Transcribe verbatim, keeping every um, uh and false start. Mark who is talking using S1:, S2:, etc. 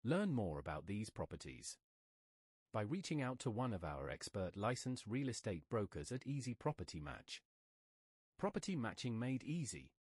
S1: Learn more about these properties by reaching out to one of our expert licensed real estate brokers at Easy Property Match. Property matching made easy.